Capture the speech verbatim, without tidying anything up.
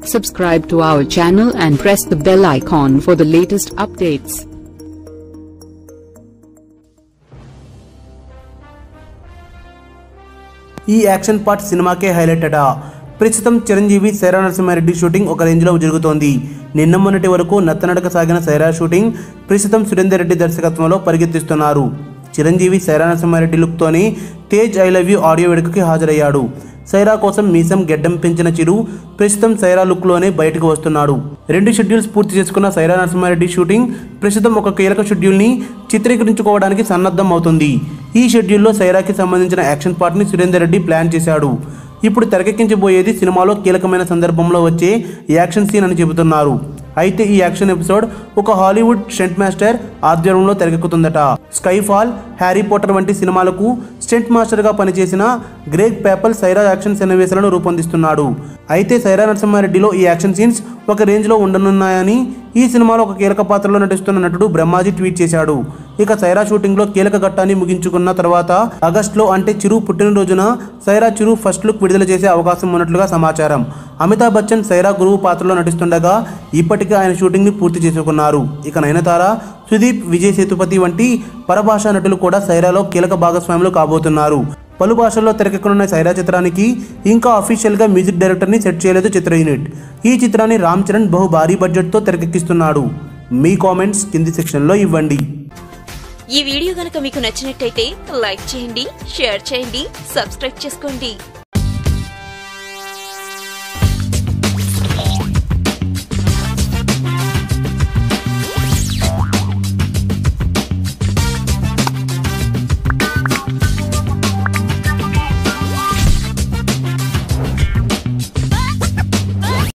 Subscribe to our channel and press the bell icon for the latest updates. ఈ action part సినిమాకే highlight అట. ప్రస్తుతం Chiranjeevi Sye Raa Narasimha Reddy shooting ఒక రేంజ్లో జరుగుతోంది. నిన్న మొన్నటి వరకు నత్తనడక సాగిన సైరా షూటింగ్ ప్రస్తుతం సురేందర్ రెడ్డి దర్శకత్వంలో పరిగెత్తిస్తున్నారు. చిరంజీవి సైరా నరసింహారెడ్డి లుక్తోని Tej I love you audio వేడుకకి హాజరయ్యాడు. సైరా కోసం మీసం గెడ్డం పెంచిన చిరు ప్రస్తుతం సైరా లుక్లోనే బయటకు వస్తున్నాడు. రెండు షెడ్యూల్స్ పూర్తి చేసుకున్న సైరా నరసింహారెడ్డి షూటింగ్ ప్రస్తుతం ఒక కీలక షెడ్యూల్ని చిత్రీకరించుకోవడానికి సన్నద్ధం అవుతుంది. ఈ షెడ్యూల్లో సైరాకి సంబంధించిన యాక్షన్ పార్ట్ని సురేందర్ రెడ్డి ప్లాన్ చేశాడు. ఇప్పుడు తెరకెక్కించబోయేది సినిమాలో కీలకమైన సందర్భంలో వచ్చే యాక్షన్ సీన్ అని చెబుతున్నారు. అయితే ఈ యాక్షన్ ఎపిసోడ్ ఒక హాలీవుడ్ స్టంట్ మాస్టర్ ఆధ్వర్యంలో తెరకెక్కుతుందట. స్కైఫాల్, హ్యారీ పోటర్ వంటి సినిమాలకు స్టంట్ మాస్టర్గా పనిచేసిన గ్రేగ్ పేపల్ సైరా యాక్షన్ సన్నివేశాలను రూపొందిస్తున్నాడు. అయితే సైరా నరసింహారెడ్డిలో ఈ యాక్షన్ సీన్స్ ఒక రేంజ్లో ఉండనున్నాయని ఈ సినిమాలో ఒక కీలక పాత్రలో నటిస్తున్న నటుడు బ్రహ్మాజీ ట్వీట్ చేశాడు. ఇక సైరా షూటింగ్లో కీలక ఘట్టాన్ని ముగించుకున్న తర్వాత ఆగస్టులో అంటే చిరు పుట్టినరోజున సైరా చిరు ఫస్ట్ లుక్ విడుదల చేసే అవకాశం ఉన్నట్లుగా సమాచారం. అమితాబ్ బచ్చన్ సైరా గురువు పాత్రలో నటిస్తుండగా ఇప్పటికే ఆయన షూటింగ్ని పూర్తి చేసుకున్నారు. ఇక నయనతార, సుదీప్, విజయ్ సేతుపతి వంటి పరభాషా నటులు కూడా సైరాలో కీలక భాగస్వాములు కాబోతున్నారు. పలు భాషల్లో తెరకెక్కనున్న సైరా చిత్రానికి ఇంకా అఫీషియల్గా మ్యూజిక్ డైరెక్టర్ని సెట్ చేయలేదు చిత్ర యూనిట్. ఈ చిత్రాన్ని రామ్ చరణ్ బహు భారీ బడ్జెట్తో తెరకెక్కిస్తున్నాడు. మీ కామెంట్స్ కింది సెక్షన్లో ఇవ్వండి. ఈ వీడియో గనుక మీకు నచ్చినట్టయితే లైక్ చేయండి, షేర్ చేయండి, సబ్స్క్రైబ్ చేసుకోండి.